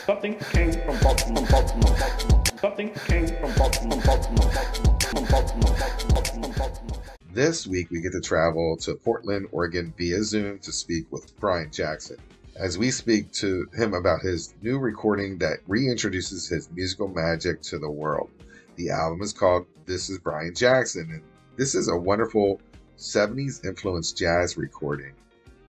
Something came from Baltimore, Baltimore, Baltimore. Something came from Baltimore, Baltimore, Baltimore, Baltimore, Baltimore, Baltimore. This week we get to travel to Portland, Oregon via Zoom to speak with Brian Jackson, as we speak to him about his new recording that reintroduces his musical magic to the world. The album is called This Is Brian Jackson, and this is a wonderful 70s influenced jazz recording.